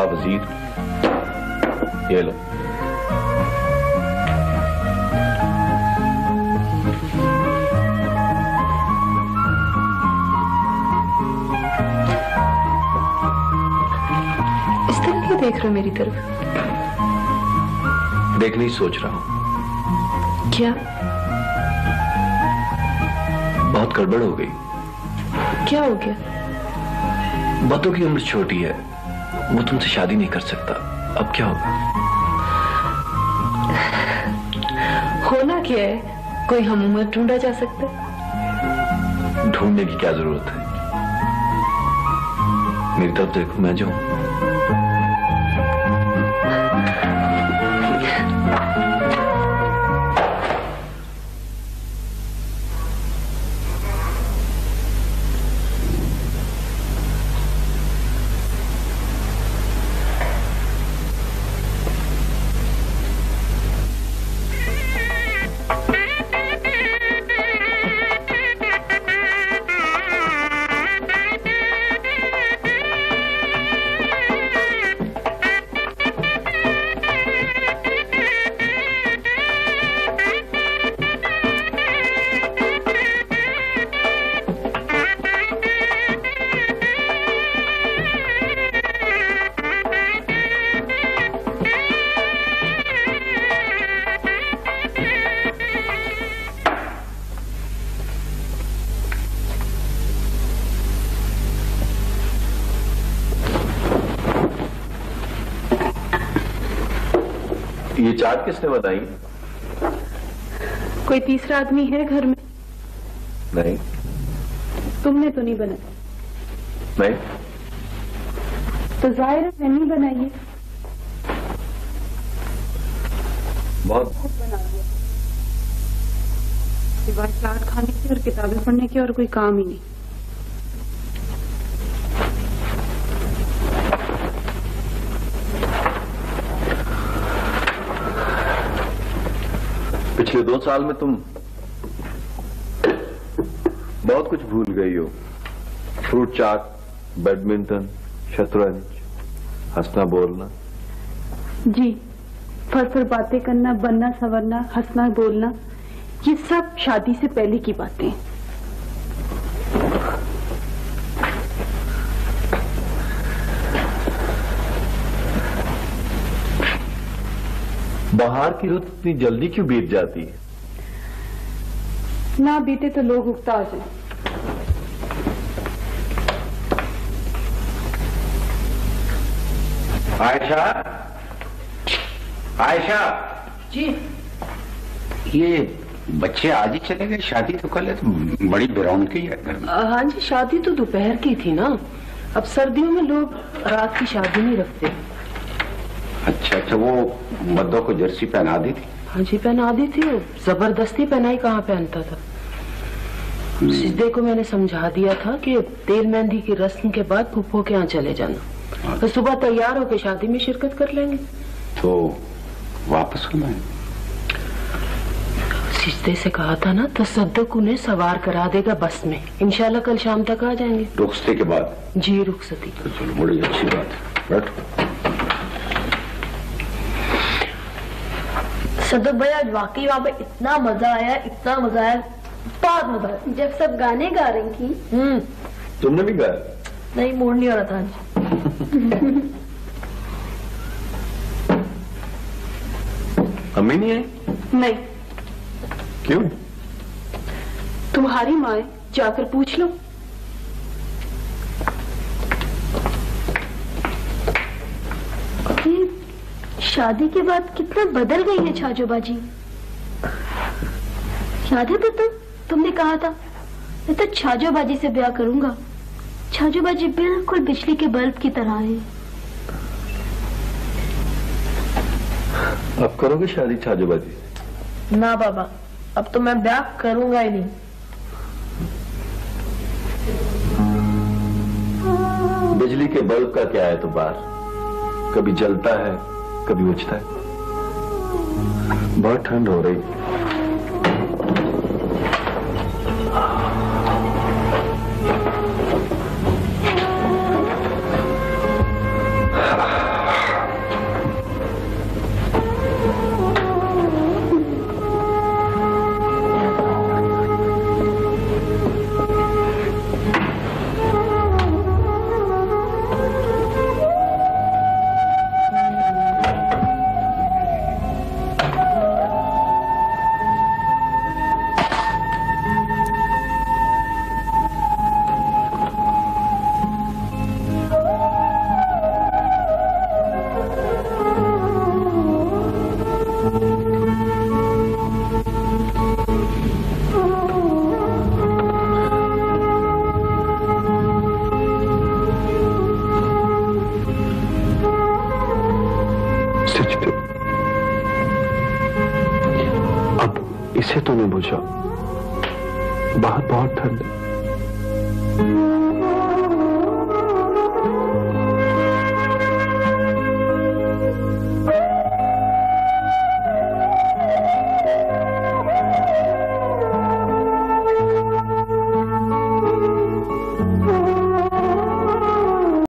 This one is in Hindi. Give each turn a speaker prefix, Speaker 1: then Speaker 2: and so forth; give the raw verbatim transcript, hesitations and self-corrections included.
Speaker 1: हाँ वजीर, ये लो।
Speaker 2: इस तरह क्यों देख रहे हो मेरी तरफ?
Speaker 1: देखने ही सोच रहा हूं।
Speaker 2: क्या?
Speaker 1: बहुत गड़बड़ हो गई।
Speaker 2: क्या हो गया?
Speaker 1: बतों की उम्र छोटी है, वो तुमसे शादी नहीं कर सकता। अब क्या होगा?
Speaker 2: होना क्या है? कोई हम उम्र ढूंढा जा सकता है?
Speaker 1: ढूंढने की क्या जरूरत है? मेरी तरफ देखो, मैं जो हूं। ये चाट किसने बनाई?
Speaker 2: कोई तीसरा आदमी है घर में?
Speaker 1: नहीं।
Speaker 2: तुमने तो नहीं बनाई?
Speaker 1: नहीं।
Speaker 2: तो जाहिर है मैंने बनाई है।
Speaker 1: बहुत
Speaker 2: बहुत बना दिया। सिवाय चाट खाने की और किताबें पढ़ने की और कोई काम ही नहीं।
Speaker 1: पिछले दो साल में तुम बहुत कुछ भूल गई हो। फ्रूट चाट, बैडमिंटन, शतरंज, हंसना बोलना।
Speaker 2: जी, फर फर बातें करना, बनना संवरना, हंसना बोलना, ये सब शादी से पहले की बातें हैं।
Speaker 1: बाहर की रुत इतनी जल्दी क्यों बीत जाती है?
Speaker 2: ना बीते तो लोग उगता आ जाए।
Speaker 3: आयशा, आयशा
Speaker 2: जी।
Speaker 3: ये बच्चे आज ही चले गए? शादी तो कल है, तो बड़ी रौनक है घर में।
Speaker 2: हाँ जी, शादी तो दोपहर की थी ना। अब सर्दियों में लोग रात की शादी नहीं रखते।
Speaker 3: अच्छा अच्छा, वो मद्दों को जर्सी पहना दी थी?
Speaker 2: हाँ जी, पहना दी थी। जबरदस्ती पहनाई कहाँ पहनता था। सिद्धे को मैंने समझा दिया था कि तेल मेहंदी की रस्म के बाद फूफो के यहाँ चले जाना, तो सुबह तैयार होकर शादी में शिरकत कर लेंगे।
Speaker 3: तो वापस होना है?
Speaker 2: सिद्धे से कहा था ना, तसद्दुक उन्हें सवार करा देगा बस में। इंशाल्लाह कल शाम तक आ जाएंगे।
Speaker 3: रुखसती के बाद?
Speaker 2: जी, रुखसती।
Speaker 3: तो चलो, बड़ी अच्छी बात है। बैठो।
Speaker 4: सदक भाई, आज वाकई वहाँ पे इतना मजा आया, इतना मजा आया, बहुत मजा आया। जब सब गाने गा रही थी। हम्म।
Speaker 1: तुमने भी गाया?
Speaker 4: नहीं, मूड नहीं हो रहा था आज।
Speaker 1: अम्मी नहीं आई?
Speaker 2: नहीं।
Speaker 1: क्यों?
Speaker 2: तुम्हारी माँ है, जाकर पूछ लो।
Speaker 4: शादी के बाद कितना बदल गई है छाजोबाजी। याद है तो तुम तुमने कहा था मैं तो छाजोबाजी से ब्याह करूंगा। छाजोबाजी बिल्कुल बिजली के बल्ब की तरह है।
Speaker 1: अब करोगे शादी छाजोबाजी?
Speaker 4: ना बाबा, अब तो मैं ब्याह करूंगा ही नहीं।
Speaker 1: बिजली के बल्ब का क्या है तो बार, कभी जलता है कभी बुझता है। बहुत ठंड हो रही। इसे तूने बुझा। बाहर बहुत ठंड है।